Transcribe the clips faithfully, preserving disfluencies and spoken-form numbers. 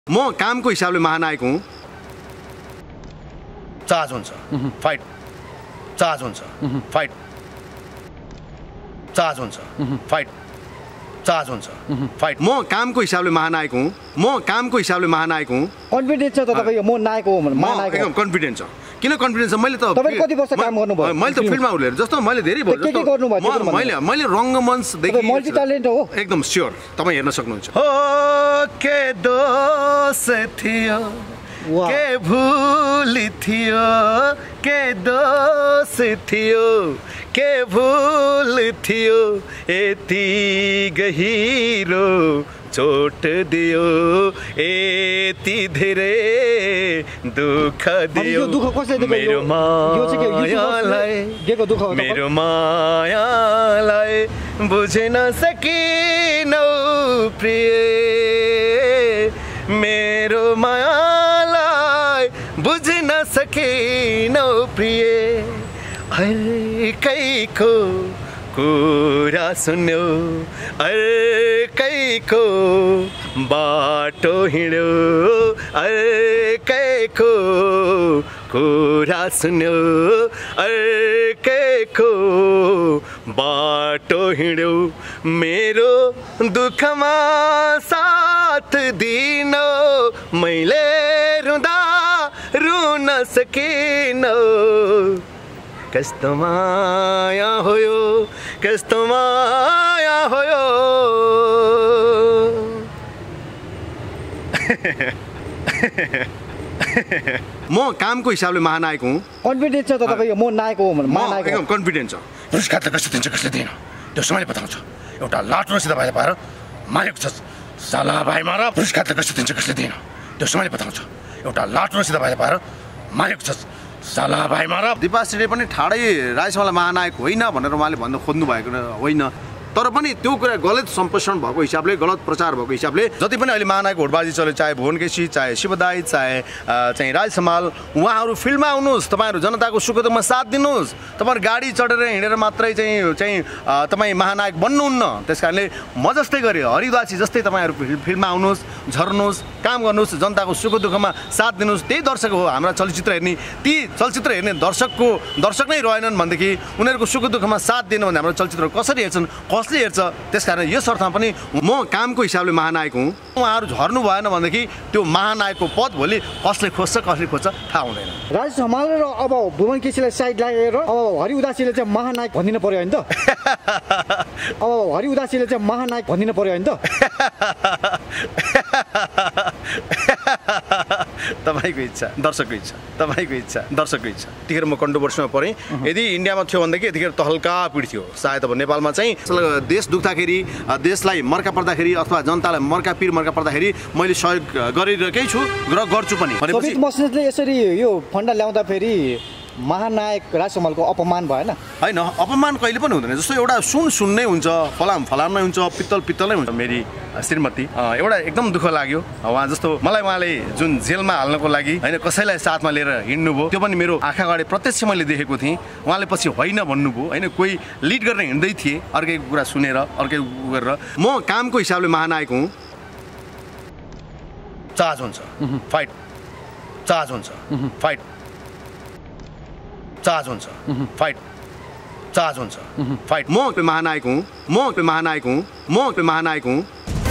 म कामको हिसाबले महानायक हुँ। चार्ज हुन्छ फाइट, चार्ज हुन्छ फाइट, चार्ज हुन्छ फाइट, चार्ज हुन्छ फाइट। म कामको हिसाबले महानायक हुँ। म कामको हिसाबले महानायक हुँ। कन्फिडेन्स छ तपाईको म नायक हो भनेर महानायक एकदम कन्फिडेन्स छ। किन कन्फिडेन्स छ? मैले त तपाईले कति वर्ष काम गर्नुभयो? मैले त फिल्ममा उलेर जस्तो मैले धेरै भयो के के गर्नुभयो? मैले मैले रङ्गमञ्चदेखि मल्टी ट्यालेन्ट हो एकदम स्योर तपाईँ हेर्न सक्नुहुन्छ। हो के दोष थियो के भूल थियो के दोष थियो के भूल थियो यति गहिरो चोट दियो यति धेरै दुःख दियो मेरो मायालाई मेरो मायालाई बुझ्न सकिनौ प्रिय मेरो मायालाई बुझ्न सकिनौ प्रिय अर्कैको कुरा सुन्यो अर्कैको बाटो हिँड्यो अर्कैको कुरा सुन्यो अर्कैको बाटो हिँड्यो मेरो दुःखमा साथ दिनो मैले रुँदा रुन सकिनौ कस्तो माया हो यो कस्तो माया हो यो म कामको हिसाबले महानायक हुँ। कन्फिडेन्स छ तपाईको म नायक हो भनेर महानायक एकदम कन्फिडेन्स छ। पुरस्कार त कसले दिन्छ कसले दिएन त्यो समयले बताउँछ। एउटा लाटो रसिदा भाइले पाएर मारेको छ साला भाइ मार। पुरस्कार त कसले दिन्छ कसले दिएन त्यो समयले बताउँछ। एउटा लाटो रसिदा भाइले पाएर मारेको छ साला भाइ मार। दिपाश्रीले पनि ठाडै राजसमालाई महानायक होइन भनेर उहाँले भन्न खोज्नु भएको होइन, तर पनि त्यो कुरा गलत सम्प्रेषण भएको हिसाबले गलत प्रचार भएको हिसाबले जति पनि अहिले महानायक होडबाजी चल्यो चाहे भुवन केसी चाहे शिवदाई चाहे चाहिँ राजसमाल उहाँहरू फिल्डमा आउनुहोस् तपाईँहरू जनताको सुख दुःखमा साथ दिनुहोस्। तपाईँहरू गाडी चढेर हिँडेर मात्रै चाहिँ चाहिँ तपाईँ महानायक बन्नुहुन्न। त्यस कारणले म जस्तै गरे हरिदासी जस्तै तपाईँहरू फिल्डमा आउनुहोस् झर्नुहोस् काम गर्नुहोस् जनताको सुख दुःखमा साथ दिनुहोस्। त्यही दर्शक हो हाम्रा चलचित्र हेर्ने ती चलचित्र हेर्ने दर्शकको दर्शक नै रहेनन् भनेदेखि उनीहरूको सुख दुःखमा साथ दिनु भने हाम्रो चलचित्र कसरी हेर्छन् कसले हेर्छ? त्यसकारण यस अर्थमा पनि म कामको हिसाबले महानायक हुँ। उहाँहरू झर्नु भएन भनेदेखि त्यो महानायकको पद भोलि कसले खोज्छ कसले खोज्छ थाहा हुँदैन। राज सम्हालेर अब भुवन केसीलाई साइड लागेर अब हरि उदासीले चाहिँ महानायक भनिदिनु पर्यो होइन त? अब हरि उदासीले चाहिँ महानायक भनिदिनु पर्यो होइन त? तपाईँको इच्छा दर्शकको इच्छा तपाईँको इच्छा दर्शकको इच्छा। यतिखेर म कन्ट्रोभर्सीमा परेँ। यदि इन्डियामा थियो भनेदेखि यतिखेर तहल्का पिड थियो सायद। अब नेपालमा चाहिँ देश दुख्दाखेरि देशलाई मर्का पर्दाखेरि अथवा जनतालाई मर्का पिर मर्का पर्दाखेरि मैले सहयोग गरिरहेकै छु र गर्छु पनि। सबित मस्जिदले यसरी यो फन्डा ल्याउँदा फेरि महानायक राजसमालको अपमान भएन? होइन अपमान कहिले पनि हुँदैन। जस्तो एउटा सुन सुन नै हुन्छ फलाम फलाम नै हुन्छ पित्तल पित्तल नै हुन्छ। मेरी श्रीमती एउटा एकदम दुःख लाग्यो उहाँ जस्तो मलाई उहाँले जुन जेलमा हाल्नको लागि होइन कसैलाई साथमा लिएर हिँड्नुभयो त्यो पनि मेरो आँखा अगाडि प्रत्यक्ष मैले देखेको थिएँ। उहाँले पछि होइन भन्नुभयो होइन कोही लिड गरेर हिँड्दै थिए अर्कै कुरा सुनेर अर्कै गरेर। म कामको हिसाबले महानायक हुँ। चार्ज हुन्छ फाइट, चार्ज हुन्छ फाइट, चार्ज हुन्छ फाइट, चार्ज हुन्छ फाइट। म महानायक हुँ। म महानायक हुँ। म महानायक हुँ।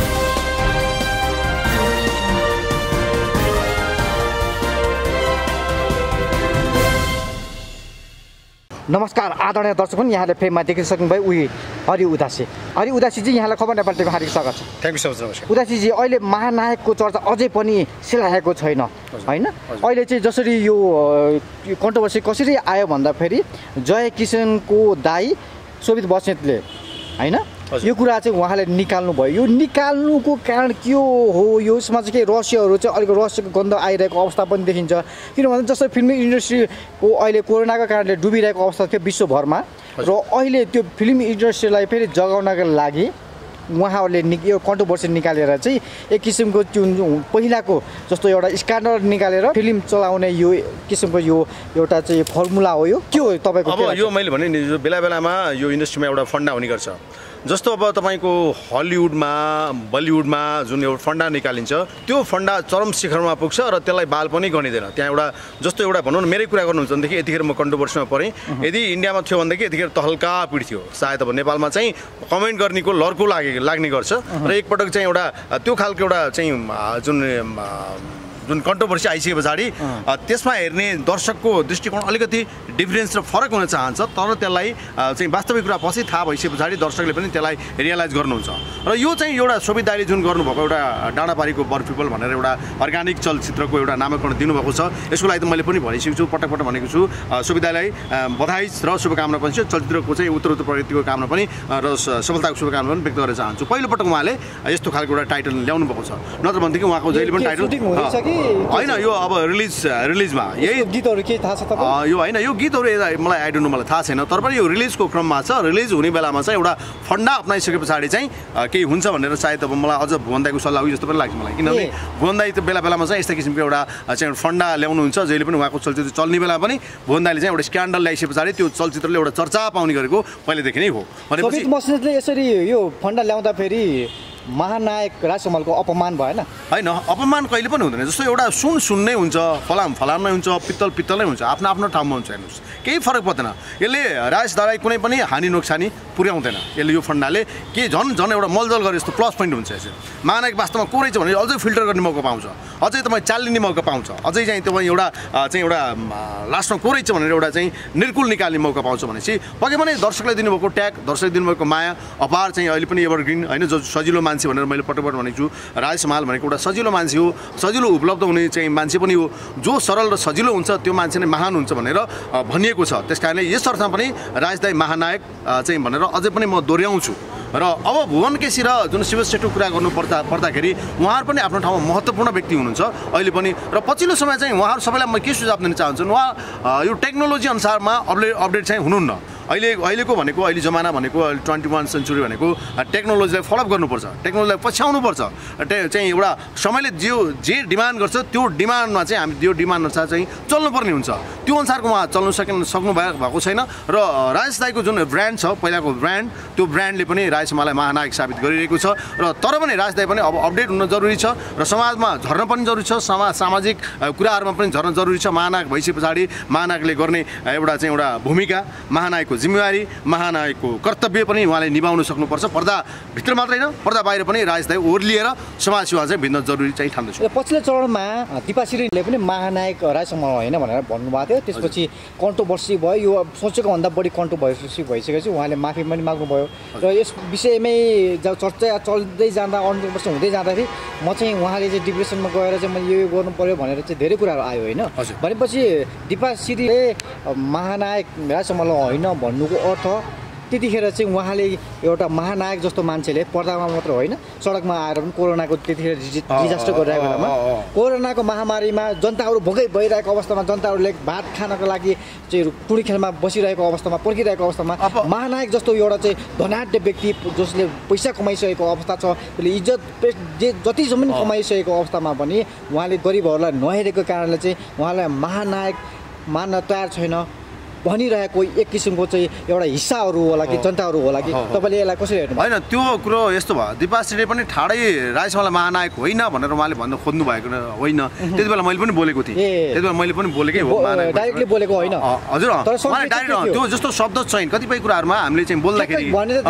नमस्कार आदरणीय दर्शकगण, यहाँले फ्रेममा देखिसक्नुभयो उही हरि उदासी। हरि उदासीजी यहाँलाई खबर नेपाल टिभीमा हार्दिक स्वागत छ। Thank you so much. नमस्कार। उदासीजी अहिले महानायकको चर्चा अझै पनि सिलाएको छैन होइन? अहिले चाहिँ जसरी यो कन्ट्रोभर्सी कसरी आयो भन्दाखेरि जय किसनको दाई सोभित बस्नेतले होइन यो कुरा चाहिँ उहाँले निकाल्नु भयो। यो निकाल्नुको कारण के हो? यो यसमा चाहिँ केही रहस्यहरू चाहिँ अलिक रहस्यको गन्ध आइरहेको अवस्था पनि देखिन्छ। किनभने जस्तै फिल्म इन्डस्ट्रीको अहिले कोरोनाको कारणले डुबिरहेको अवस्था थियो विश्वभरमा र अहिले त्यो फिल्म इन्डस्ट्रीलाई फेरि जगाउनको लागि उहाँहरूले नि यो कन्ट्रोभर्सी निकालेर चाहिँ एक किसिमको जुन पहिलाको जस्तो एउटा स्क्यान्डल निकालेर फिल्म चलाउने यो किसिमको यो एउटा चाहिँ फर्मुला हो। यो के हो तपाईँको? अब यो मैले भने नि बेला बेलामा यो इन्डस्ट्रीमा एउटा फन्डा हुने गर्छ जस्तो अब तपाईँको हलिउडमा बलिउडमा जुन एउटा फन्डा निकालिन्छ त्यो फन्डा चरम शिखरमा पुग्छ र त्यसलाई बाल पनि गनिँदैन। त्यहाँ एउटा जस्तो एउटा भनौँ न मेरै कुरा गर्नुहुन्छ भनेदेखि यतिखेर म कन्ट्रोभर्सीमा परेँ। यदि इन्डियामा थियो भनेदेखि यतिखेर तहल्का पिड थियो। सायद अब नेपालमा चाहिँ कमेन्ट गर्नेको लर्को लागे लाग्ने गर्छ र एकपटक चाहिँ एउटा त्यो खालको एउटा चाहिँ जुन जुन कन्ट्रोभर्सी आइसके पछाडि त्यसमा हेर्ने दर्शकको दृष्टिकोण अलिकति डिफरेन्स र फरक हुन चाहन्छ, तर त्यसलाई चाहिँ वास्तविक कुरा पछि थाहा भइसके पछाडि दर्शकले पनि त्यसलाई रियलाइज गर्नुहुन्छ। र यो चाहिँ एउटा सोभित दाइले जुन गर्नुभएको एउटा डाँडापारीको बर पिपल भनेर एउटा अर्ग्यानिक चलचित्रको एउटा नामाकरण दिनुभएको छ, यसको लागि त मैले पनि भनिसकेको छु, पटक पटक भनेको छु। सोभित दाइलाई बधाई र शुभकामना पनि छ। चलचित्रको चाहिँ उत्तर उत्तर प्रगतिको कामना पनि र सफलताको शुभकामना पनि व्यक्त गर्न चाहन्छु। पहिलोपटक उहाँले यस्तो खालको एउटा टाइटल ल्याउनु भएको छ, नत्र भनेदेखि उहाँको जहिले पनि टाइटल होइन यो अब रिलिज रिलिजमा यही गीतहरू के थाहा छ तपाईँ? यो होइन यो गीतहरू मलाई आई डोन्ट नो, मलाई थाहा छैन, तर पनि यो रिलिजको क्रममा छ। रिलिज हुने बेलामा चाहिँ एउटा फन्डा अप्नाइसके पछाडि चाहिँ केही हुन्छ भनेर सायद अब मलाई अझ भुवन दाइको सल्लाह जस्तो पनि लाग्छ मलाई, किनभने भुवन दाइ त बेला बेलामा चाहिँ यस्ता किसिमको एउटा चाहिँ फन्डा ल्याउनुहुन्छ। जहिले पनि उहाँको चलचित्र चल्ने बेला पनि भुवन दाइले चाहिँ एउटा स्क्यान्डल ल्याइसके पछाडि त्यो चलचित्रले एउटा चर्चा पाउने गरेको पहिलेदेखि नै हो। भनेपछि मस्जिदले यसरी यो फन्डा ल्याउँदाखेरि महानायक राजकमलको अपमान भएन? होइन, अपमान कहिले पनि हुँदैन। जस्तो एउटा सुन सुन नै हुन्छ, फलाम फलाम नै हुन्छ, पित्तल पित्तल नै हुन्छ, आफ्नो आफ्नो ठाउँमा हुन्छ। हेर्नुहोस् केही फरक पर्दैन। यसले राजदारलाई कुनै पनि हानि नोक्सानी पुर्याउँदैन। यसले यो फन्डाले के झन् झन् एउटा मलजल गरे जस्तो प्लस पोइन्ट हुन्छ। यसो महानायक वास्तवमा को रहेछ भने अझै फिल्टर गर्ने मौका पाउँछ, अझै तपाईँ चालिने मौका पाउँछ, अझै चाहिँ तपाईँ एउटा चाहिँ एउटा लास्टमा को रहेछ भनेर एउटा चाहिँ निर्कुल निकाल्ने मौका पाउँछ। भनेपछि पक्कै पनि दर्शकलाई दिनुभएको ट्याग, दर्शकले दिनुभएको माया अपार चाहिँ अहिले पनि एभरग्रिन होइन। जो सजिलो मान्छे भनेर मैले पटक पटक भनेको छु, राज समाल भनेको एउटा सजिलो मान्छे हो, सजिलो उपलब्ध हुने चाहिँ मान्छे पनि हो। जो सरल र सजिलो हुन्छ त्यो मान्छे नै महान हुन्छ भनेर भनिएको छ। त्यस कारणले यस अर्थमा पनि राजदाई महानायक चाहिँ भनेर अझै पनि म दोहोऱ्याउँछु। र अब भुवन केसी र जुन शिव सेठको कुरा गर्नु पर्दा पर्दाखेरि उहाँहरू पनि आफ्नो ठाउँमा महत्त्वपूर्ण व्यक्ति हुनुहुन्छ अहिले पनि। र पछिल्लो समय चाहिँ उहाँहरू सबैलाई म के सुझाव दिन चाहन्छु, उहाँ यो टेक्नोलोजी अनुसारमा अपडेट अपडेट चाहिँ हुनुहुन्न। अहिले अहिलेको भनेको अहिले जमाना भनेको ट्वेन्टी वान सेन्चुरी भनेको टेक्नोलोजीलाई फलोअप गर्नुपर्छ, टेक्नोलोजीलाई पछ्याउनुपर्छ। टे चाहिँ एउटा समयले जो जे डिमान्ड गर्छ त्यो डिमान्डमा चाहिँ हामी त्यो डिमान्ड अनुसार चाहिँ चल्नुपर्ने हुन्छ। त्यो अनुसारको उहाँ चल्नु सके सक्नु भएको छैन। र राजेश दाईको जुन ब्रान्ड छ पहिलाको ब्रान्ड, त्यो ब्रान्डले पनि राजेशमालाई महानायक साबित गरिरहेको छ। र तर पनि राजेश दाई पनि अब अपडेट हुन जरुरी छ र समाजमा झर्न पनि जरुरी छ, समाज सामाजिक कुराहरूमा पनि झर्न जरुरी छ। महानायक भइसके पछाडि महानायकले गर्ने एउटा चाहिँ एउटा भूमिका, महानायकको जिम्मेवारी, महानायकको कर्तव्य पनि उहाँले निभाउन सक्नुपर्छ। पर्दाभित्र मात्रै होइन, पर्दा बाहिर पनि राजेश दाई ओर्लिएर समाज सेवा चाहिँ भिन्न जरुरी चाहिँ ठान्दछु। पछिल्लो चरणमा दिपाश्रीले पनि महानायक राजकमल होइन भनेर भन्नुभएको थियो, त्यसपछि कन्ट्रोभर्सी भयो। यो सोचेको भन्दा बढी कन्ट्रोभर्सी भइसकेपछि उहाँले माफी पनि माग्नुभयो। र यस विषयमै जब चर्चा चल्दै जाँदा कन्ट्रोभर्सी हुँदै जाँदाखेरि म चाहिँ उहाँले चाहिँ डिप्रेसनमा गएर चाहिँ मैले यो गर्नु पर्यो भनेर चाहिँ धेरै कुराहरू आयो होइन। भनेपछि दिपाश्रीले महानायक राजकमल होइन भन्नुको अर्थ त्यतिखेर चाहिँ उहाँले एउटा महानायक जस्तो मान्छेले पर्दामा मात्र होइन सडकमा आएर पनि कोरोनाको त्यतिखेर डिजास्टर गरिरहेको बेलामा कोरोनाको महामारीमा जनताहरू भोकै भइरहेको अवस्थामा जनताहरूले भात खानको लागि चाहिँ टुडी खेलमा बसिरहेको अवस्थामा पर्खिरहेको अवस्थामा महानायक जस्तो एउटा चाहिँ धनाढ्य व्यक्ति जसले पैसा कमाइसकेको अवस्था छ, त्यसले इज्जत जे जतिसम्म पनि कमाइसकेको अवस्थामा पनि उहाँले गरिबहरूलाई नहेरेको कारणले चाहिँ उहाँलाई महानायक मान्न तयार छैन भनिरहेको एक किसिमको चाहिँ एउटा हिस्साहरू होला कि जनताहरू होला कि तपाईँले यसलाई कसरी हेर्नु? होइन, त्यो कुरो यस्तो भयो, दिपाश्रीले पनि ठाडै राजेशमालाई महानायक होइन भनेर उहाँले भन्नु खोज्नु भएको होइन। त्यति बेला मैले पनि बोलेको थिएँ, त्यति बेला मैले पनि बोलेकै हो, डाइरेक्टली बोलेको होइन। हजुर, डाइरेक्ट त्यो जस्तो शब्द चयन कतिपय कुराहरूमा हामीले चाहिँ बोल्दाखेरि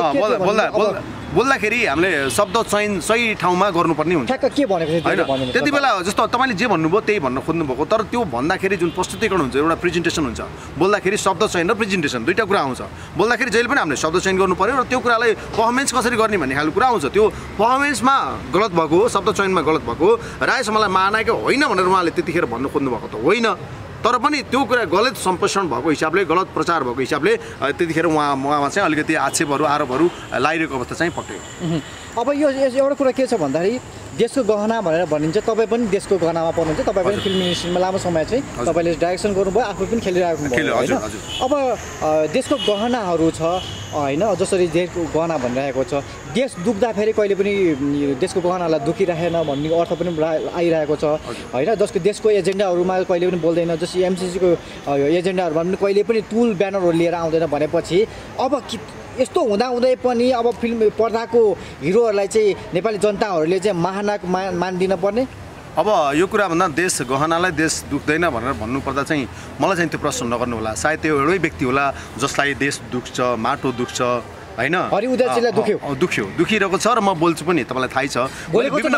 बोल्दा बोल्दाखेरि हामीले शब्द चयन सही ठाउँमा गर्नुपर्ने हुन्छ। के भनेको होइन, त्यति बेला जस्तो तपाईँले जे भन्नुभयो त्यही भन्न खोज्नुभएको, तर त्यो भन्दाखेरि जुन प्रस्तुतिकरण हुन्छ, एउटा प्रेजेन्टेसन हुन्छ, बोल्दाखेरि शब्द चयन र प्रेजेन्टेसन दुईवटा कुरा आउँछ। बोल्दाखेरि जहिले पनि हामीले शब्द चयन गर्नु पर्यो र त्यो कुरालाई पर्फर्मेन्स कसरी गर्ने भन्ने खालको कुरा आउँछ। त्यो पर्फर्मेन्समा गलत भएको, शब्द चयनमा गलत भएको, राजेशमालाई महानायक होइन भनेर उहाँले त्यतिखेर भन्नु खोज्नुभएको त होइन, तर पनि त्यो कुरा गलत सम्प्रेषण भएको हिसाबले, गलत प्रचार भएको हिसाबले त्यतिखेर उहाँ उहाँमा चाहिँ अलिकति आक्षेपहरू आरोपहरू लागिरहेको अवस्था चाहिँ पक्रियो। अब यो एउटा कुरा के छ भन्दाखेरि देशको गहना भनेर भनिन्छ, तपाईँ पनि देशको गहनामा पर्नुहुन्छ, तपाईँ पनि फिल्म इन्डस्ट्रीमा लामो समय चाहिँ तपाईँले डाइरेक्सन गर्नुभयो, आफू पनि खेलिरहेको भयो होइन। अब देशको गहनाहरू छ होइन, जसरी देशको गहना भनिरहेको छ, देश दुख्दाखेरि कहिले पनि देशको गहनालाई दुखिरहेन भन्ने अर्थ पनि आइरहेको छ होइन। जसको देशको एजेन्डाहरूमा कहिले पनि बोल्दैन, जस्तो एमसिसीको एजेन्डाहरूमा पनि कहिले पनि टुल ब्यानरहरू लिएर आउँदैन भनेपछि अब यस्तो हुँदाहुँदै पनि अब फिल्म पर्दाको हिरोहरूलाई चाहिँ नेपाली जनताहरूले चाहिँ महानायक मा मान्दिन पर्ने? अब यो कुरा भन्दा देश गहनालाई देश दुख्दैन भनेर भन्नुपर्दा चाहिँ मलाई चाहिँ त्यो प्रश्न नगर्नु होला। सायद त्यो एउटै व्यक्ति होला जसलाई देश दुख्छ, माटो दुख्छ हैन। हरि उदासीलाई दुख्यो दुख्यो दुखिरहेको छ र म बोल्छु पनि, तपाईँलाई थाहै छ। विभिन्न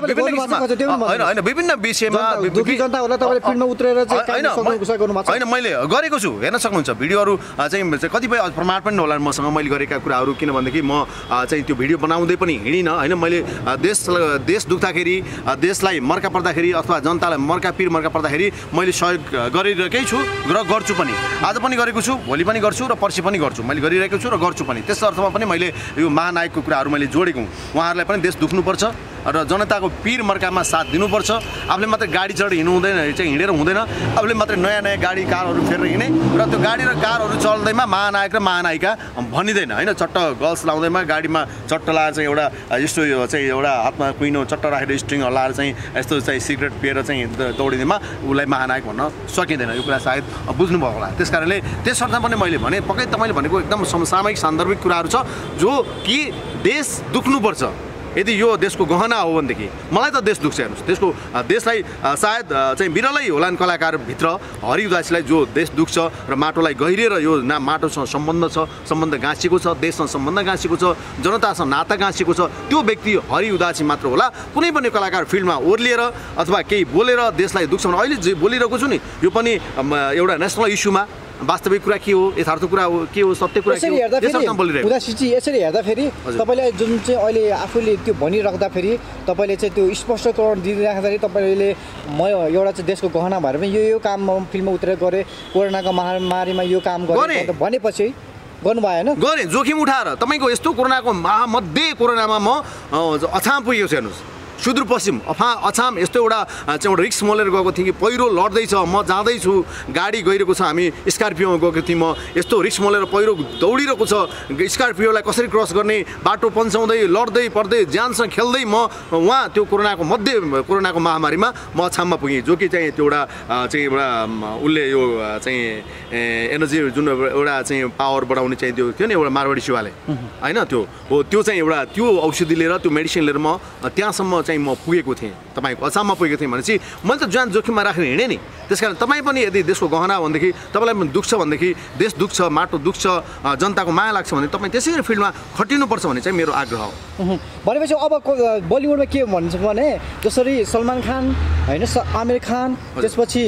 होइन विभिन्न विषयमा दुखी जनता होला। तपाईँले फिल्ममा उत्रेर चाहिँ होइन मैले गरेको छु, हेर्न सक्नुहुन्छ भिडियोहरू चाहिँ कतिपय प्रमाण पनि होला मसँग मैले गरेका कुराहरू। किन भनेदेखि म चाहिँ त्यो भिडियो बनाउँदै पनि हिँडिनँ होइन। मैले देश देश दुख्दाखेरि, देशलाई मर्का पर्दाखेरि अथवा जनतालाई मर्का पिर मर्का पर्दाखेरि मैले सहयोग गरिरहेकै छु र गर्छु पनि। आज पनि गरेको छु, भोलि पनि गर्छु र पर्सि पनि गर्छु। मैले गरिरहेको छु र गर्छु पनि। त्यस अर्थमा पनि मैले यो महानायकको कुराहरू मैले जोडेको हुँ। उहाँहरूलाई पनि देश दुख्नुपर्छ र जनताको पिर मर्कामा साथ दिनुपर्छ। आफूले मात्रै गाडी चढेर हिँड्नु हुँदैन, चाहिँ हिँडेर हुँदैन। आफूले मात्रै नयाँ नयाँ गाडी कारहरू फेरेर हिँड्ने र त्यो गाडी र कारहरू चल्दैमा महानायक र महानायिका भनिँदैन होइन। चट्ट गर्ल्स लाउँदैमा गाडीमा चट्ट लाएर चाहिँ एउटा यस्तो चाहिँ एउटा हातमा कुइनो चट्ट राखेर स्ट्रिङ हल्लाएर चाहिँ यस्तो चाहिँ सिगरेट पिएर चाहिँ दौडिँदैमा उसलाई महानायक भन्न सकिँदैन। यो कुरा सायद बुझ्नुभएको होला। त्यस कारणले त्यस अर्थमा पनि मैले भने पक्कै तपाईँले भनेको एकदम समसामयिक सान्दर्भिक कुराहरू छ जो कि देश दुख्नुपर्छ। यदि यो देशको गहना हो भनेदेखि मलाई त देश दुख्छ। हेर्नुहोस् देशको देशलाई सायद चाहिँ बिरलै होलान् कलाकारभित्र हरि उदासीलाई जो देश दुख्छ र माटोलाई गहिरिएर यो ना माटोसँग सम्बन्ध छ, सम्बन्ध गाँसिएको छ, देशसँग सम्बन्ध गाँसिएको छ, जनतासँग नाता गाँसिएको छ, त्यो व्यक्ति हरि उदासी मात्र होला। कुनै पनि कलाकार फिल्डमा ओर्लिएर अथवा केही बोलेर देशलाई दुख्छ भने अहिले जे बोलिरहेको छु नि यो पनि एउटा नेसनल इस्युमा वास्तविक कुरा के हो, यथार्थ कुरा हो, के हो, सत्य कुरा के हो। उदासीजी यसरी हेर्दाखेरि तपाईँले जुन चाहिँ अहिले आफूले त्यो भनिराख्दाखेरि तपाईँले चाहिँ त्यो स्पष्टीकरण दिइराख्दाखेरि तपाईँले म एउटा चाहिँ देशको गहना भएर पनि यो यो काम म फिल्ममा उत्रेर गरेँ, कोरोनाको महामारीमा यो काम गरेँ भनेपछि गर्नुभयो होइन? गरेँ, जोखिम उठाएर। तपाईँको यस्तो कोरोनाको महामध्ये कोरोनामा म अछाम पुगेको छु। हेर्नुहोस् सुदूरपश्चिम अफा अछाम यस्तो एउटा चाहिँ एउटा रिक्स मोलेर गएको थिएँ कि पहिरो लड्दैछ, म जाँदैछु, गाडी गइरहेको छ, हामी स्कर्पियोमा गएको थियौँ। म यस्तो रिक्स मोलेर पहिरो दौडिरहेको छ, स्कर्पियोलाई कसरी क्रस गर्ने, बाटो पन्साउँदै लड्दै पर्दै ज्यानसँग खेल्दै म उहाँ त्यो कोरोनाको मध्ये कोरोनाको महामारीमा म अछाममा पुगेँ। जो कि चाहिँ त्यो एउटा चाहिँ एउटा उसले यो चाहिँ एनर्जी जुन एउटा चाहिँ पावर बढाउने चाहिँ त्यो थियो नि एउटा मारवाडी शिवाले होइन, त्यो हो त्यो चाहिँ एउटा त्यो औषधि लिएर त्यो मेडिसिन लिएर म त्यहाँसम्म चाहिँ म पुगेको थिएँ, तपाईँको अछाममा पुगेको थिएँ भनेपछि मैले त ज्यान जोखिममा राखेर हिँडेँ नि। त्यस कारण तपाईँ पनि यदि देशको गहना हो भनेदेखि तपाईँलाई पनि दुख्छ भनेदेखि देश दुख्छ, माटो दुख्छ, जनताको माया लाग्छ भने तपाईँ त्यसै फिल्डमा खटिनुपर्छ भन्ने चाहिँ मेरो आग्रह हो। भनेपछि अब बलिउडमा के भन्छ भने जसरी सलमान खान होइन, आमिर खान, त्यसपछि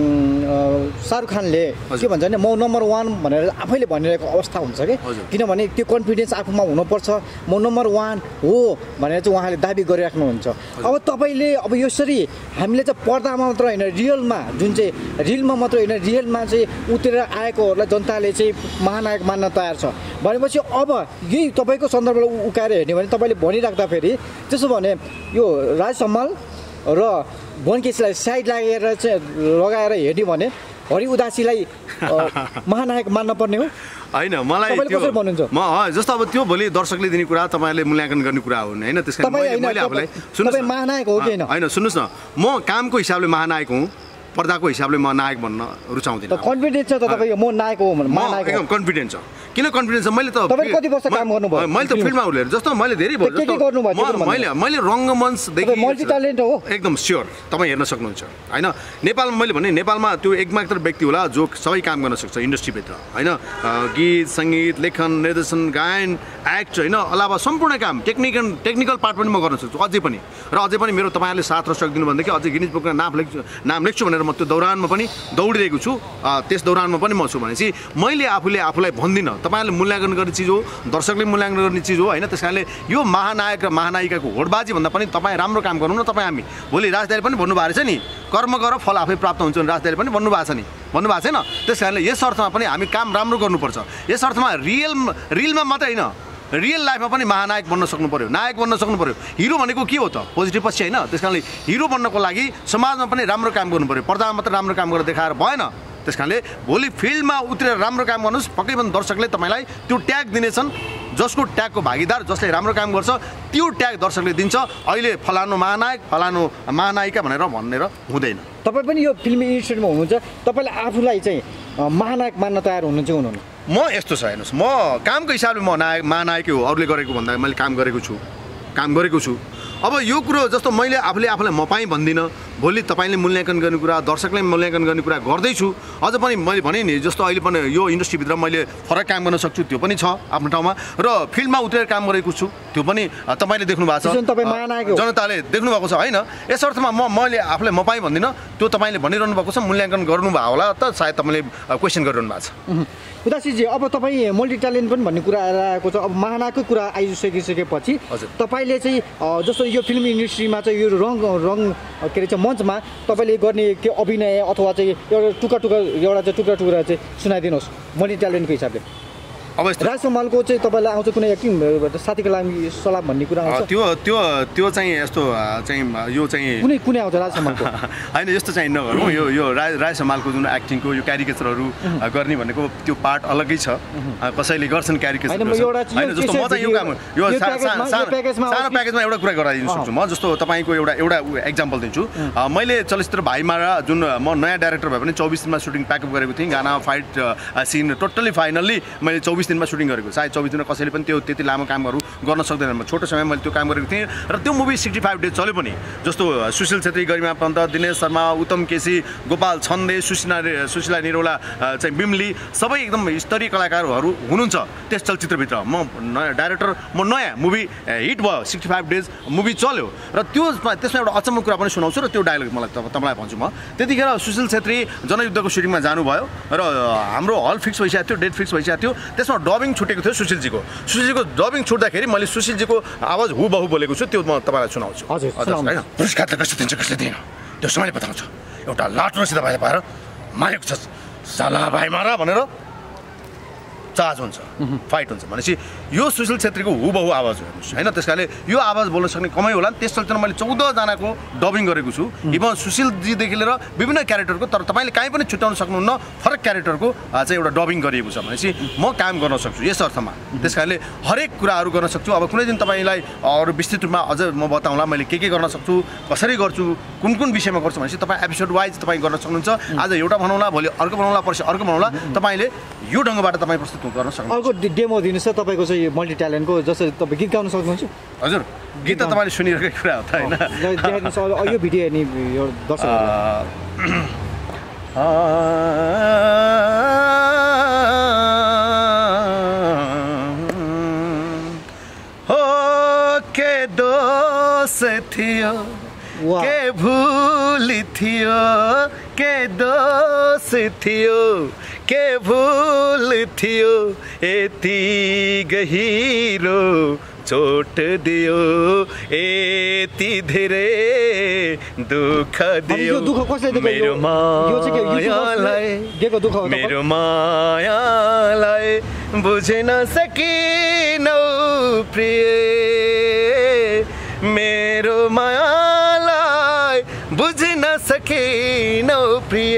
शाहरुख खानले के भन्छ भने म नम्बर वान भनेर आफैले भनिरहेको अवस्था हुन्छ कि, किनभने त्यो कन्फिडेन्स आफूमा हुनुपर्छ। म नम्बर वान हो भनेर चाहिँ उहाँले दाबी गरिराख्नुहुन्छ। अब तपाईँले अब यसरी हामीले चाहिँ पर्दामा मात्र होइन रियलमा जुन चाहिँ रिलमा मात्र होइन रियलमा चाहिँ उत्रेर आएकोहरूलाई जनताले चाहिँ महानायक मान्न तयार छ भनेपछि अब यही तपाईँको सन्दर्भलाई उकाएर हेर्ने भने तपाईँले भनिराख्दाखेरि त्यसो भने यो राज सम्माल र बनकेसीलाई साइड लागेर चाहिँ लगाएर हेर्ने भने हरि उदासीलाई महानायक मान्न पर्ने हो होइन? मलाई त्यो म जस्तो अब त्यो भोलि दर्शकले दिने कुरा तपाईँले मूल्याङ्कन गर्ने कुरा हो होइन। त्यस कारण मैले आफूलाई सुन्नुहोस् महानायक हो कि होइन, सुन्नुहोस् न, म कामको हिसाबले महानायक हुँ, पर्दाको हिसाबले म नायक भन्न रुचाउँदिनँ। कन्फिडेन्स छ त तपाईँको म नायक हो भने? महानायक एकदम कन्फिडेन्स छ। किन कन्फिडेन्स छ? मैले त तपाईले कति वर्ष काम गर्नुभयो? मैले त फिल्ममा उलेर जस्तो मैले धेरै भयो के के गर्नुभयो? मैले मैले रङ्गमञ्चदेखि मल्टी ट्यालेन्ट हो एकदम स्योर, तपाईँ हेर्न सक्नुहुन्छ होइन। नेपालमा मैले भने नेपालमा त्यो एकमात्र व्यक्ति होला जो सबै काम गर्न सक्छ इन्डस्ट्रीभित्र होइन। गीत, सङ्गीत, लेखन, निर्देशन, गायन, एक्ट होइन अलावा सम्पूर्ण काम टेक्निकल टेक्निकल पार्ट पनि म गर्न सक्छु अझै पनि। र अझै पनि मेरो तपाईँहरूले साथ र सहयोग दिनु भनेदेखि अझै गिनिज बुकमा नाम लेख्छु नाम लेख्छु भनेर म त्यो दौरानमा पनि दौडिरहेको छु। त्यस दौरानमा पनि म छु भनेपछि मैले आफूले आफूलाई भन्दिनँ। तपाईँहरूले मूल्याङ्कन गर्ने चिज हो, दर्शकले मूल्याङ्कन गर्ने चिज हो होइन। त्यस कारणले यो महानायक र महानायिकाको होडबाजी भन्दा पनि तपाईँ राम्रो काम गर्नु न। तपाईँ हामी भोलि राजदाले पनि भन्नुभएको रहेछ नि, कर्म गर फल आफै प्राप्त हुन्छ भने राजदाले पनि भन्नुभएको छ नि, भन्नुभएको छैन? त्यस कारणले यस अर्थमा पनि हामी काम राम्रो गर्नुपर्छ। यस अर्थमा रियल रिलमा मात्रै होइन रियल लाइफमा पनि महानायक बन्न सक्नु पर्यो, नायक बन्न सक्नु पर्यो। हिरो भनेको के हो त? पोजिटिभ पछि होइन। त्यस कारणले हिरो बन्नको लागि समाजमा पनि राम्रो काम गर्नु पर्यो, पर्दामा मात्र राम्रो काम गरेर देखाएर भएन। त्यस कारणले भोलि फिल्डमा उत्रेर राम्रो काम गर्नुहोस्, पक्कै पनि दर्शकले तपाईँलाई त्यो ट्याग दिनेछन्, जसको ट्यागको भागीदार जसले राम्रो काम गर्छ त्यो ट्याग दर्शकले दिन्छ अहिले फलानु महानायक फलानु महानायिका भनेर भनेर हुँदैन तपाईँ पनि यो फिल्म इन्डस्ट्रीमा हुनुहुन्छ तपाईँले आफूलाई चाहिँ महानायक मान्न तयार हुनुहुन्छ हुनुहुन्न म यस्तो छ हेर्नुहोस् म कामको हिसाबले म नायक महानायकै हो अरूले गरेको भन्दा मैले काम गरेको छु काम गरेको छु अब यो कुरो जस्तो मैले आफूले आफूलाई म पाएँ भन्दिनँ भोलि तपाईँले मूल्याङ्कन गर्ने कुरा दर्शकले मूल्याङ्कन गर्ने कुरा गर्दैछु अझ पनि मैले भने नि जस्तो अहिले पनि यो इन्डस्ट्रीभित्र मैले फरक काम गर्न सक्छु त्यो पनि छ आफ्नो ठाउँमा र फिल्डमा उत्रेर काम गरेको छु त्यो पनि तपाईँले देख्नु भएको छ जनताले देख्नु भएको छ होइन यस अर्थमा म मैले आफूलाई म पाएँ भन्दिनँ त्यो तपाईँले भनिरहनु भएको छ मूल्याङ्कन गर्नुभयो होला त सायद तपाईँले क्वेसन गरिरहनु भएको छ उदासीजी अब तपाईँ मल्टी ट्यालेन्ट पनि भन्ने कुरा आएको छ अब महानायकको कुरा आइसकिसकेपछि तपाईँले चाहिँ जस्तो यो फिल्म इन्डस्ट्रीमा चाहिँ यो रङ रङ के अरे चाहिँ मञ्चमा तपाईँले गर्ने के अभिनय अथवा चाहिँ एउटा टुक्रा टुक्रा एउटा चाहिँ टुक्रा टुक्रा चाहिँ सुनाइदिनुहोस् मल्टी ट्यालेन्टको हिसाबले अब राज सम्मालको चाहिँ तपाईँलाई आउँछ कुनै एक्टिङ साथीको लागि सल्लाह भन्ने कुरा आउँछ त्यो त्यो त्यो चाहिँ यस्तो चाहिँ यो चाहिँ कुनै कुनै आउँछ राज सम्मालको होइन यस्तो चाहिँ नगरौँ यो यो राज राज सम्मालको जुन एक्टिङको यो क्यारिकेचरहरू गर्ने भनेको त्यो पार्ट अलग्गै छ कसैले गर्छन् क्यारिकेचर होइन जस्तो म चाहिँ यो काम यो सानो प्याकेजमा एउटा कुरा गराइदिनु सक्छु म जस्तो तपाईँको एउटा एउटा एक्जाम्पल दिन्छु मैले चलचित्र भाइमारा जुन म नयाँ डाइरेक्टर भए पनि चौबिस दिनमा सुटिङ प्याकअप गरेको थिएँ गाना फाइट सिन टोटल्ली फाइनल्ली मैले चौबिस दिनमा सुटिङ गरेको सायद चौबिस दिनमा कसैले पनि त्यो त्यति लामो कामहरू गर्न सक्दैन छोटो समयमा मैले त्यो काम गरेको थिएँ र त्यो मुभी सिक्सटी फाइभ डेज चल्यो पनि जस्तो सुशील छेत्री गरिमा पन्त दिनेश शर्मा उत्तम केसी गोपाल छन्दे सुशीला सुशीला निरौला चाहिँ बिमली सबै एकदम स्तरीय कलाकारहरू हुनुहुन्छ त्यस चलचित्रभित्र म नयाँ डाइरेक्टर म नयाँ मुभी हिट भयो सिक्सटी फाइभ डेज मुभी चल्यो र त्यो त्यसमा एउटा अचम्म कुरा पनि सुनाउँछु र त्यो डायलग मलाई तपाईँलाई भन्छु म त्यतिखेर सुशील छेत्री जनयुद्धको सुटिङमा जानुभयो र हाम्रो हल फिक्स भइसकेको थियो डेट फिक्स भइसकेको थियो त्यसमा डबिङ छुटेको थियो सुशीलजीको सुशीलजीको डबिङ छुट्दाखेरि मैले सुशीलजीको आवाज हुबहु बोलेको छु त्यो म तपाईँलाई सुनाउँछु हजुर पुरस्कार त कसले दिन्छ कसले दिएन त्यो समयले बताउँछ एउटा लाटो रसिदा भाइले पाएर मारेको छ साला भाइ मार भनेर चार्ज हुन्छ फाइट हुन्छ भनेपछि यो सुशील छेत्रीको हुबहु आवाज हो हेर्नुहोस् होइन त्यस कारणले यो आवाज बोल्न सक्ने कमै होला त्यस चलचित्रमा मैले चौधजनाको डबिङ गरेको छु इभन सुशीलजीदेखि लिएर विभिन्न क्यारेक्टरको तर तपाईँले काहीँ पनि छुट्याउन सक्नुहुन्न फरक क्यारेक्टरको चाहिँ एउटा डबिङ गरिएको छ भनेपछि म काम गर्न सक्छु यस अर्थमा त्यस कारणले हरेक कुराहरू गर्न सक्छु अब कुनै दिन तपाईँलाई अरू विस्तृत रूपमा अझ म बताउँला मैले के के गर्न सक्छु कसरी गर्छु कुन कुन विषयमा गर्छु भनेपछि तपाईँ एपिसोड वाइज तपाईँ गर्न सक्नुहुन्छ आज एउटा बनाउला भोलि अर्को बनाउला पर्सि अर्को बनाउला तपाईँले यो ढङ्गबाट तपाईँ प्रस्तुत गर्न सक्नुहुन्छ अर्को डेमो दिनुहोस् त तपाईँको चाहिँ मल्टी ट्यालेन्टको जसरी तपाईँ गीत गाउन सक्नुहुन्छ हजुर गीत त तपाईँले सुनिरहेकै कुरा हो त होइन यो भिडियो हेर्ने यो दर्शक हो के दोष थियो के भूल थियो के दोष थियो के भूल थियो यति गहिरो चोट दियो यति धेरै दुःख दियो मेरो मायालाई मेरो मायालाई बुझ्न सकिनौ प्रिय मेरो मायालाई बुझ्न सकिनौ प्रिय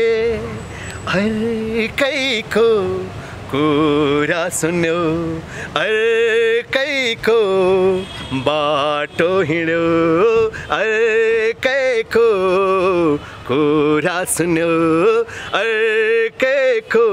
अर्कैको कुरा सुन्यो अर्कैको बाटो हिँड्यो अर्कैको कुरा सुन्यो अर्कैको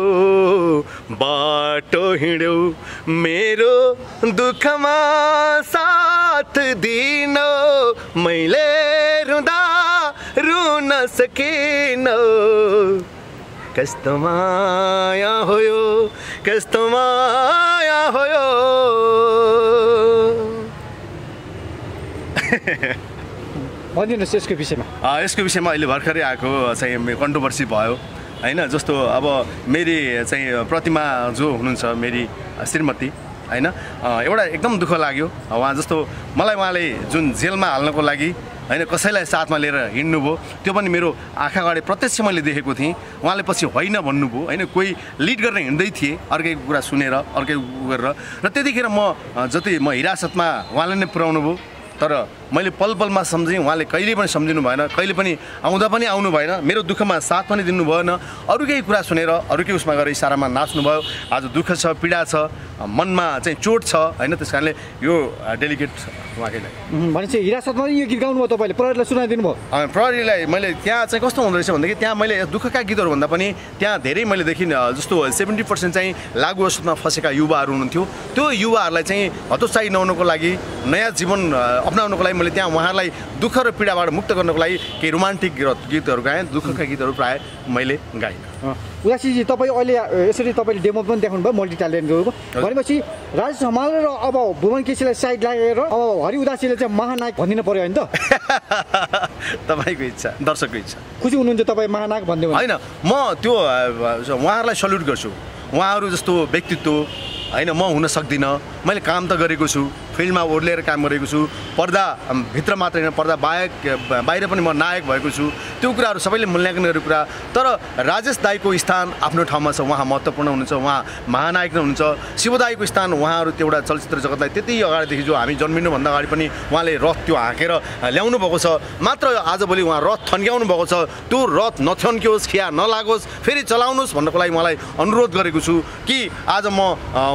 बाटो हिँड्यो मेरो दुःखमा साथ दिनो मैले रुँदा रुन सकिनौ कस्तो माया हो यो कस्तो माया हो यो भनिदिनुहोस् यसको विषयमा यसको विषयमा अहिले भर्खरै आएको चाहिँ कन्ट्रोभर्सी भयो होइन जस्तो अब मेरी चाहिँ प्रतिमा जो हुनुहुन्छ मेरी श्रीमती होइन एउटा एकदम दुःख लाग्यो उहाँ जस्तो मलाई उहाँले जुन जेलमा हाल्नको लागि होइन कसैलाई साथमा लिएर हिँड्नुभयो त्यो पनि मेरो आँखा अगाडि प्रत्यक्ष मैले देखेको थिएँ उहाँले पछि होइन भन्नुभयो होइन कोही लिड गरेर हिँड्दै थिएँ अर्कैको कुरा सुनेर अर्कै गरेर र त्यतिखेर म जति म हिरासतमा उहाँले नै पुर्याउनु भयो तर मैले पल पलमा सम्झेँ, उहाँले कहिले पनि सम्झिनु भएन, कहिले पनि आउँदा पनि आउनु भएन, मेरो दुःखमा साथ पनि दिनु भएन, अरू केही कुरा सुनेर अरू केही उसमा गएर इसारामा नाच्नुभयो। आज दुःख छ, पीडा छ, मनमा चाहिँ चोट छ होइन, त्यस कारणले यो डेलिकेट उहाँकै लागि। भनेपछि हिरासतमा यो गीत गाउनुभयो तपाईँले, प्रहरीलाई सुनाइदिनु भयो? प्रहरीलाई मैले त्यहाँ चाहिँ कस्तो हुँदो रहेछ भनेदेखि त्यहाँ मैले दुःखका गीतहरू भन्दा पनि त्यहाँ धेरै मैले देखिन जस्तो सेभेन्टी पर्सेन्ट चाहिँ लागु अवस्थामा फँसेका युवाहरू हुनुहुन्थ्यो। त्यो युवाहरूलाई चाहिँ हतोत्साही नहुनुको लागि, नयाँ जीवन अप्नाउनुको लागि मैले त्यहाँ उहाँहरूलाई दुःख र पीडाबाट मुक्त गर्नको लागि केही रोमान्टिक गीतहरू गाएँ, दुःखका गीतहरू प्रायः मैले गाएँ। उदासीजी तपाईँ अहिले यसरी तपाईँले डेमो पनि देखाउनु भयो मल्टी ट्यालेन्टको, भनेपछि राजेश हमाल र अब भुवन केसीलाई साइड लागेर अब हरि उदासीले चाहिँ महानायक भनिदिनु पर्यो होइन त? तपाईँको इच्छा, दर्शकको इच्छा। खुसी हुनुहुन्छ तपाईँ महानायक भनिदिनु? होइन, म त्यो उहाँहरूलाई सल्युट गर्छु। उहाँहरू जस्तो व्यक्तित्व होइन म हुन सक्दिनँ। मैले काम त गरेको छु, फिल्डमा ओर्लिएर काम गरेको छु, पर्दा भित्र मात्रै होइन पर्दा बाहेक बाहिर पनि म नायक भएको छु। त्यो कुराहरू सबैले मूल्याङ्कन गरेको कुरा। तर राजेश दाईको स्थान आफ्नो ठाउँमा छ, उहाँ महत्त्वपूर्ण हुनुहुन्छ, उहाँ महानायक नै हुनुहुन्छ। शिवदाईको स्थान उहाँहरू त्यो एउटा चलचित्र जगतलाई त्यति अगाडिदेखि जो हामी जन्मिनुभन्दा अगाडि पनि उहाँले रथ त्यो हाँकेर ल्याउनु भएको छ। मात्र आजभोलि उहाँ रथ थन्क्याउनु भएको छ, त्यो रथ नथन्क्योस्, खिया नलागोस्, फेरि चलाउनुहोस् भन्नको लागि मलाई अनुरोध गरेको छु कि आज म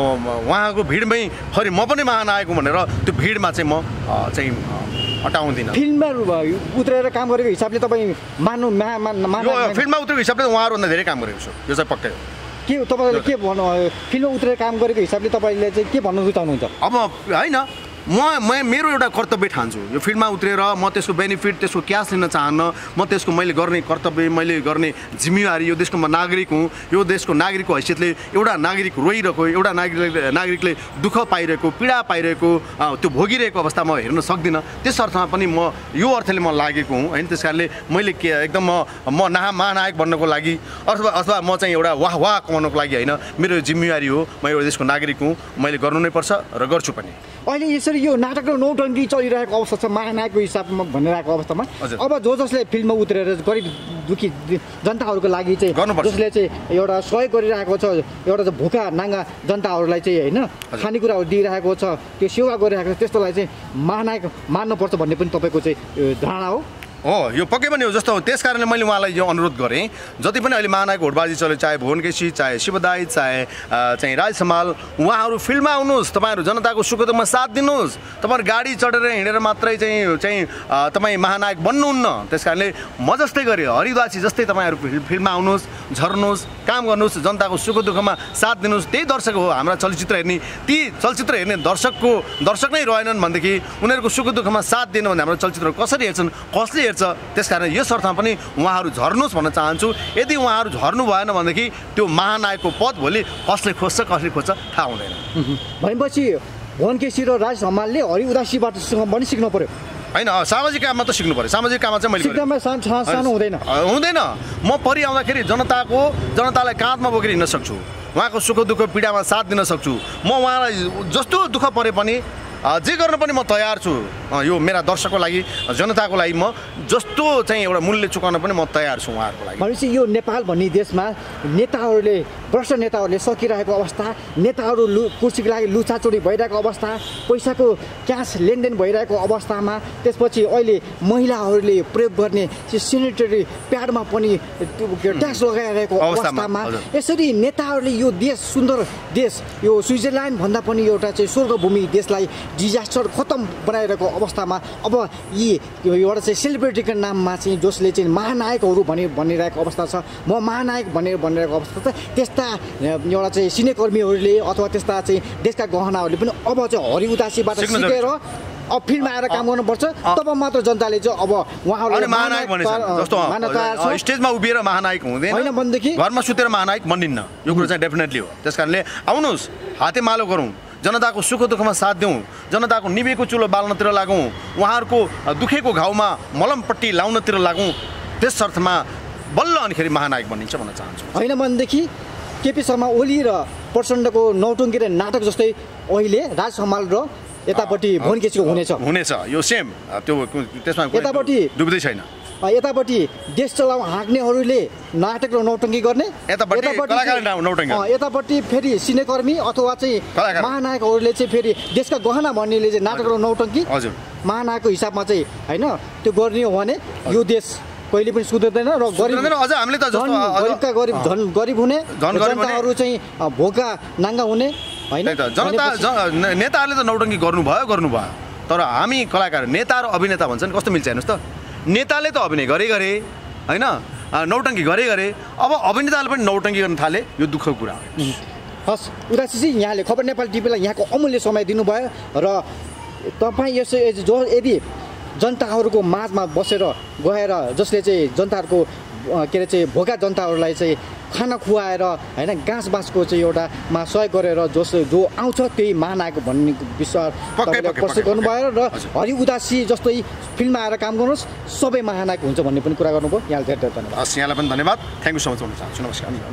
उहाँको भिडमै फेरि म पनि महानायक हुँ भनेर त्यो भिडमा चाहिँ म चाहिँ हटाउँदिनँ। फिल्ममा उत्रेर काम गरेको हिसाबले तपाईँ मान्नु फिल्ममा उत्रेको हिसाबले उहाँहरूभन्दा धेरै काम गरेको छु, यो चाहिँ पक्कै हो। के तपाईँले के भन्नु, फिल्ममा उत्रेर काम गरेको हिसाबले तपाईँले चाहिँ के भन्नु रुचाउनुहुन्छ? अब होइन, म म मेरो एउटा कर्तव्य ठान्छु, यो फिल्डमा उत्रेर म त्यसको बेनिफिट त्यसको क्यास लिन चाहन्न। म त्यसको मैले गर्ने कर्तव्य, मैले गर्ने जिम्मेवारी, यो देशको म नागरिक हुँ, यो देशको नागरिकको हैसियतले एउटा नागरिक रोइरहेको, एउटा नागरिक नागरिकले दुःख पाइरहेको, पीडा पाइरहेको, त्यो भोगिरहेको अवस्था म हेर्न सक्दिनँ। त्यस अर्थमा पनि म यो अर्थले म लागेको हुँ होइन। त्यस कारणले मैले के एकदम म म नाहा महानायक बन्नको लागि अथवा अथवा म चाहिँ एउटा वाह वाह कमाउनको लागि होइन, मेरो जिम्मेवारी हो। म एउटा देशको नागरिक हुँ, मैले गर्नु नै पर्छ र गर्छु पनि। अहिले यसरी यो नाटक र नौटङ्की चलिरहेको अवस्था छ महानायकको हिसाबमा भनिरहेको अवस्थामा अब जो जसले फिल्ममा उत्रेर गरिब दुखी जनताहरूको लागि चाहिँ जसले चाहिँ एउटा सहयोग गरिरहेको छ, एउटा चाहिँ भुखा नाङ्गा जनताहरूलाई चाहिँ होइन खानेकुराहरू दिइरहेको छ, त्यो सेवा गरिरहेको छ, त्यस्तोलाई चाहिँ महानायक मान्नुपर्छ भन्ने पनि तपाईँको चाहिँ धारणा हो? हो, यो पक्कै पनि हो। जस्तो त्यस कारणले मैले उहाँलाई यो अनुरोध गरेँ, जति पनि अहिले महानायक होडबाजी चल्यो, चाहे भुवन केसी, चाहे शिवदाई, चाहे चाहिँ राजेश हमाल, उहाँहरू फिल्डमा आउनुहोस्, तपाईँहरू जनताको सुख दुःखमा साथ दिनुहोस्। तपाईँहरू गाडी चढेर हिँडेर मात्रै चाहिँ चाहिँ तपाईँ महानायक बन्नुहुन्न। त्यस कारणले म जस्तै गरेँ, हरि उदासी जस्तै तपाईँहरू फिल्डमा आउनुहोस्, झर्नुहोस्, काम गर्नुहोस्, जनताको सुख दुःखमा साथ दिनुहोस्। त्यही दर्शक हो हाम्रा चलचित्र हेर्ने। ती चलचित्र हेर्ने दर्शकको दर्शक नै रहेनन् भनेदेखि उनीहरूको सुख दुःखमा साथ दिनु भने हाम्रो चलचित्र कसरी हेर्छन्, कसले हेर्छ? त्यसकारण यस अर्थमा पनि उहाँहरू झर्नुहोस् भन्न चाहन्छु। यदि उहाँहरू झर्नु भएन भनेदेखि त्यो महानायकको पद भोलि कसले खोज्छ कसले खोज्छ थाहा हुँदैन। भनेपछि भुवन केसी र राजेश हमालले हरि उदासीबाट पनि सिक्नु पर्यो होइन? सामाजिक काममा त सिक्नु पर्यो। सामाजिक काममा चाहिँ मैले सानो हुँदैन हुँदैन म परि आउँदाखेरि जनताको जनतालाई काँधमा बोकेर हिँड्न सक्छु, उहाँको सुख दुःख पीडामा साथ दिन सक्छु। म उहाँलाई जस्तो दुःख परे पनि जे गर्न पनि म तयार छु। यो मेरा दर्शकको लागि, जनताको लागि म जस्तो चाहिँ एउटा मूल्य चुकाउन पनि म तयार छु उहाँहरूको लागि। भनेपछि यो नेपाल भन्ने देशमा नेताहरूले भ्रष्ट नेताहरूले सकिरहेको अवस्था, नेताहरू लु कुर्सीको लागि लुचाचुरी भइरहेको अवस्था, पैसाको क्यास लेनदेन भइरहेको अवस्थामा त्यसपछि अहिले महिलाहरूले प्रयोग गर्ने सेनिटरी प्याडमा पनि ट्याक्स लगाइरहेको अवस्थामा यसरी नेताहरूले यो देश सुन्दर देश, यो स्विजरल्यान्ड भन्दा पनि एउटा चाहिँ स्वर्गभूमि देशलाई डिजास्टर खतम बनाइरहेको अवस्थामा अब यी एउटा चाहिँ सेलिब्रिटीको नाममा चाहिँ जसले चाहिँ महानायकहरू भनि भनिरहेको अवस्था छ, म महानायक भनेर भनिरहेको अवस्था छ, त्यस्ता एउटा चाहिँ सिनेकर्मीहरूले अथवा त्यस्ता चाहिँ देशका गहनाहरूले पनि अब चाहिँ हरि उदासीबाट सिकेर अब फिल्ममा आएर काम गर्नुपर्छ। तब मात्र जनताले चाहिँ अब उहाँहरूले महानायक जस्तो स्टेजमा उभिएर महानायक हुँदैन, होइन भनेदेखि घरमा सुतेर महानायक बनिन्न। यो कुरो चाहिँ डेफिनेटली हो। त्यस कारणले आउनुहोस्, हातेमालो गरौँ, जनताको सुख दुःखमा साथ दिउँ, जनताको निभेको चुलो बाल्नतिर लागौँ, उहाँहरूको दुखेको घाउमा मलमपट्टि लाउनतिर लागौँ। त्यस अर्थमा बल्ल अनिखेरि महानायक बनिन्छ भन्न चाहन्छु। होइन भनेदेखि केपी शर्मा ओली र प्रचण्डको नौटङ्की र नाटक जस्तै अहिले राजेश हमाल र यतापट्टि भुवन केसीको हुनेछ हुनेछ यो सेम त्यो त्यसमा यतापट्टि डुब्दै छैन। यतापट्टि देश चलाउ हाँक्नेहरूले नाटक र नौटङ्की गर्ने, यतापट्टि फेरि सिनेकर्मी अथवा चाहिँ महानायकहरूले चाहिँ फेरि देशका गहना भन्नेले चाहिँ नाटक र नौटङ्की। हजुर महानायकको हिसाबमा चाहिँ होइन त्यो गर्ने हो भने यो देश कहिले पनि सुध्रिँदैन र गरिब अझ हामीले त जस्तो गरिबका गरिब झन् गरिब हुने जनताहरू चाहिँ भोका नाङ्गा हुने होइन जनता नेताहरूले त नौटङ्की गर्नुभयो गर्नुभयो तर हामी कलाकार नेता र अभिनेता भन्छन् कस्तो मिल्छ हेर्नुहोस् त नेताले त अभिनय गरे गरे होइन नौटङ्की गरे गरे अब अभिनेताले पनि नौटङ्की गर्न थाले यो दुःखको कुरा हो हस् उदासी यहाँले खबर नेपाल टिभीलाई यहाँको अमूल्य समय दिनुभयो र तपाईँ यसो जो यदि जनताहरूको माझमा बसेर गएर जसले चाहिँ जनताहरूको के अरे चाहिँ भोका जनताहरूलाई चाहिँ खाना खुवाएर होइन घाँस बाँसको चाहिँ एउटामा सहयोग गरेर जस जो आउँछ त्यही महानायक भन्ने विश्वास प्रस्तुत गर्नुभयो र हरि उदासी जस्तै फिल्ममा आएर काम गर्नुहोस् सबै महानायक हुन्छ भन्ने पनि कुरा गर्नुभयो यहाँले धेरै धेरै धन्यवाद हस् यहाँलाई पनि धन्यवाद थ्याङ्क यू सो मच भन्न चाहन्छु नमस्कार